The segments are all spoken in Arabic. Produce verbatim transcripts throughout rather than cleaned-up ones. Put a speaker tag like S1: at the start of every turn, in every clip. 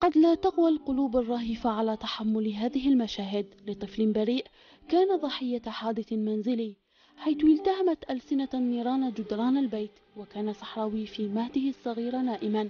S1: قد لا تقوى القلوب الرهيفة على تحمل هذه المشاهد لطفل بريء كان ضحية حادث منزلي، حيث التهمت ألسنة النيران جدران البيت، وكان صحراوي في مهده الصغير نائما.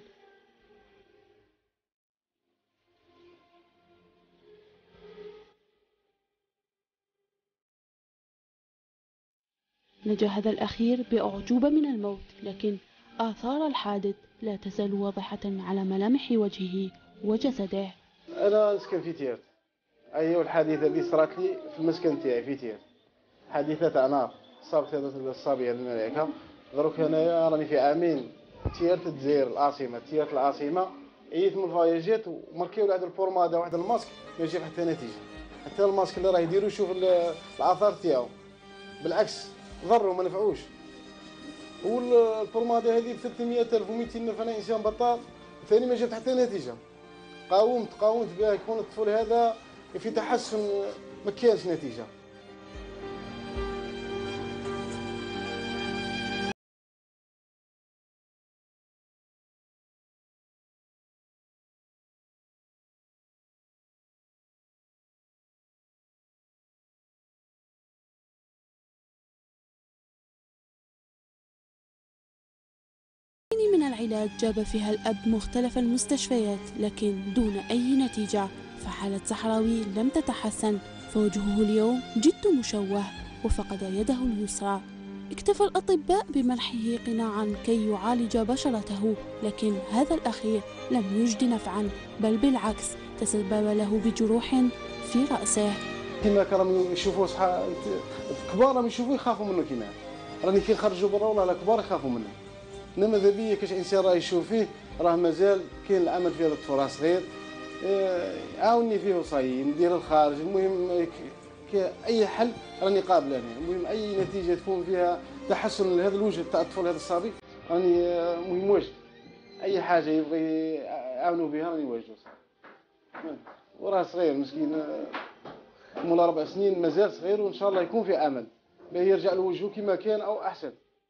S1: نجا هذا الأخير بأعجوبة من الموت، لكن آثار الحادث لا تزال واضحة على ملامح وجهه وجسده.
S2: أنا نسكن في تيرت، أيوة الحادثة اللي صارت لي في المسكن تاعي في تيرت، حادثة تاع نار صابت هذا الصبي هذا الملائكة. دروك أنايا راني في عامين تيرت الجزائر العاصمة، تيرت العاصمة عييت من الفواياجات وماركيو هذا البورمادا واحد الماسك ما يجيب حتى نتيجة، حتى الماسك اللي راه يديرو يشوف الآثار تاعو، بالعكس ضروا ما نفعوش. والبورمادا هذه ب ثلاثمية ألف ومئتين ألف أنا إنسان بطال ثاني ما جبت حتى نتيجة. قاومت قاومت بها يكون الطفل هذا في تحسن ما كانش نتيجة.
S1: من العلاج جاب فيها الأب مختلف المستشفيات لكن دون أي نتيجة، فحالة صحراوي لم تتحسن، فوجهه اليوم جد مشوه وفقد يده اليسرى. اكتفى الأطباء بمنحه قناعا كي يعالج بشرته، لكن هذا الأخير لم يجد نفعا، بل بالعكس تسبب له بجروح في رأسه.
S2: كما كانوا يشوفوا صحا الكبار راهم يشوفوا يخافوا منه، كيما راني كي نخرجوا برا والله الكبار يخافوا منه. انما ماذا بيا كاش انسان راه يشوف فيه راه مازال كاين الامل في هذا الطفل راه صغير. عاوني فيه وصاي ندير الخارج، المهم اي حل راني قابل انا، المهم اي نتيجه تكون فيها تحسن لهذا الوجه تاع الطفل هذا الصبي راني المهم واجد، اي حاجه يبغي يعاونوا بها راني واجد. وراه صغير مسكين مولا ربع سنين مازال صغير، وان شاء الله يكون في امل باه يرجع لوجهه كما كان او احسن.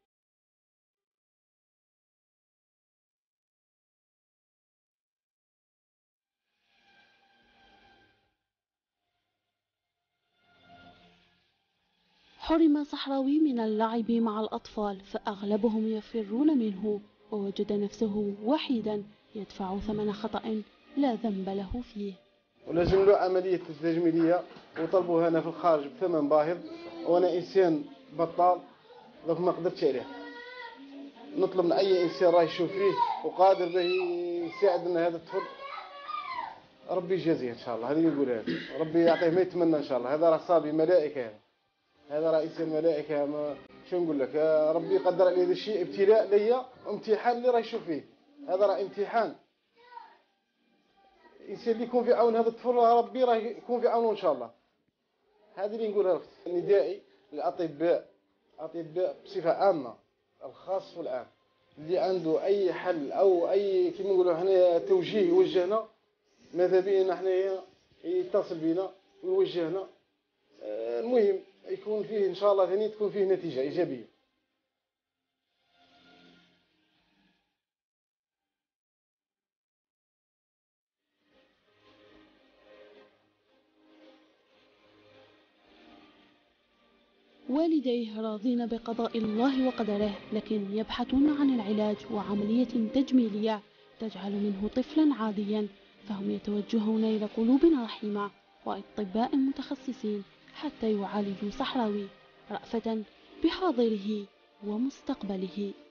S1: حرم صحراوي من اللعب مع الأطفال، فأغلبهم يفرون منه، ووجد نفسه وحيدا يدفع ثمن خطأ لا ذنب له فيه.
S2: ولازم له عملية تجميلية وطلبوها هنا في الخارج بثمن باهظ، وأنا إنسان بطال دوك ما قدرتش عليه. نطلب من أي إنسان راه يشوف فيه وقادر به يساعدنا هذا الطفل، ربي يجازيه إن شاء الله. هذه نقولها ربي يعطيه ما يتمنى إن شاء الله. هذا راه صابي ملائكة، هذا راه إنسان ملائكة. ما شو نقول لك، ربي قدر عليه هذا الشيء ابتلاء ليا وامتحان اللي راه يشوف فيه. هذا راه امتحان، الانسان اللي يكون في عون هذا الطفل ربي راه يكون في عونه ان شاء الله. هذه اللي نقولها اختي. ندائي للاطباء، الاطباء بصفه عامه الخاص والعام، اللي عنده اي حل او اي كيما نقولوا حنا توجيه يوجهنا، ماذا بينا حنايا يتصل بنا ويوجهنا. المهم يكون فيه ان شاء الله ثاني تكون فيه نتيجه ايجابيه.
S1: والديه راضين بقضاء الله وقدره، لكن يبحثون عن العلاج وعملية تجميلية تجعل منه طفلا عاديا، فهم يتوجهون إلى قلوب رحيمة وأطباء متخصصين حتى يعالجوا صحراوي رأفة بحاضره ومستقبله.